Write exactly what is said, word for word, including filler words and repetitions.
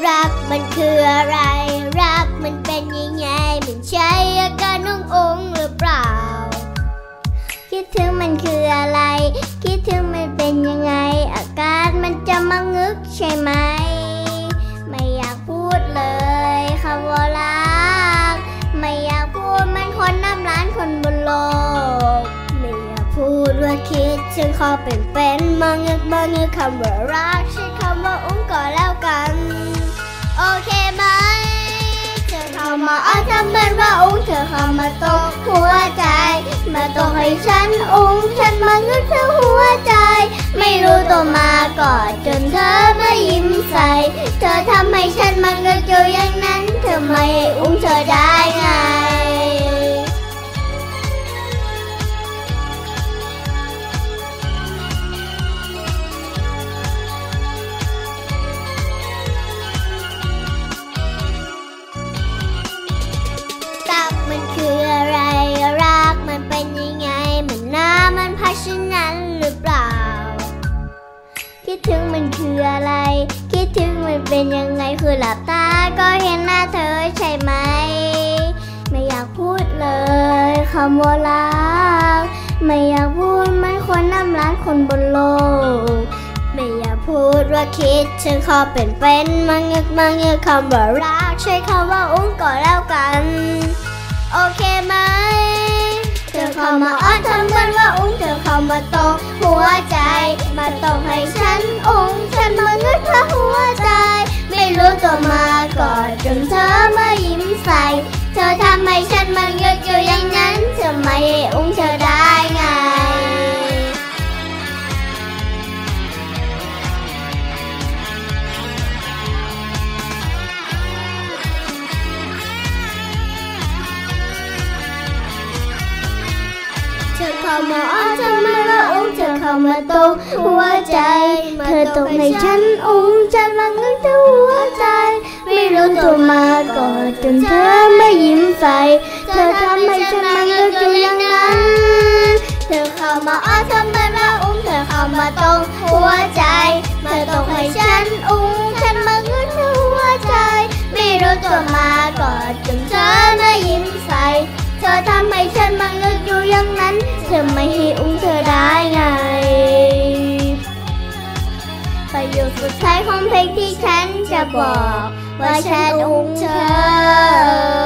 รักมันคืออะไรรักมันเป็นยังไงมันใช่อาการน้ององหรือเปล่าคิดถึงมันคืออะไรคิดถึงมันเป็นยังไงอาการมันจะมางึกใช่ไหมไม่อยากพูดเลยคำว่ารักไม่อยากพูดมันคนน้ำล้านคนบนโลกไม่อยากพูดว่าคิดถึงเขาเป็นเป็นมางึกมางึกคำว่ารักใช้คำว่าอุ้งก็แล้วกันโอเคไหมเธอเข้ามาอ้อนทำเหมือนว่าอุ้งเธอเข้ามาตกหัวใจมาตกให้ฉันอุ้งฉันมางึกเธอหัวใจไม่รู้ตัวมาก่อนจนเธอมายิ้มใส่เธอทำให้ฉันมางึกอยู่อย่างนั้นเธอไม่ให้อุ้งเธอได้ไงมันคืออะไรรักมันเป็นยังไงมันน้ำมันพัชนั้นหรือเปล่าคิดถึงมันคืออะไรคิดถึงมันเป็นยังไงคือหลับตาก็เห็นหน้าเธอใช่ไหมไม่อยากพูดเลยคำว่ารักไม่อยากพูดมันคนน้ำล้านคนบนโลกไม่อยากพูดว่าคิดถึงเขาเป็นเป็นมังเงึกมังเงึกคำว่ารักใช้คำว่าอุ้งก็แล้วกันโอเคไหมเธอเข้ามาอ้อนทำเหมือนว่าอุ้งเธอเข้ามาตกหัวใจมาตกให้ฉันอุ้งฉันมางึกเธอหัวใจไม่รู้ตัวมาก่อนจนเธอมายิ้มใส่เธอทำให้ฉันมางึกอยู่อย่างนั้นเธอไม่ให้อุ้งเธอได้ไงเธอเข้ามาอ้อนเธอมาละอุ้งเธอเข้ามาตกหัวใจเธอตกให้ฉันอุ้งฉันมางึกเธอหัวใจไม่รู้ตัวมาก่อนจนเธอไม่ยิ้มใส่เธอทำให้ฉันมางึกอยู่อย่างนั้นเธอเข้ามาอ้อนเธอมาละอุ้งเธอเข้ามาตกหัวใจเธอตกให้ฉันอุ้งฉันมางึกเธอหัวใจไม่รู้ตัวมาก่อนจนเธอไม่ยิ้มใส่เธอทำให้ฉันมางึกอยู่อย่างนั้นเธอไม่ให้อุ้งเธอได้ไงประโยคสุดท้ายของเพลงที่ฉันจะบอกว่าฉันอุ้งเธอ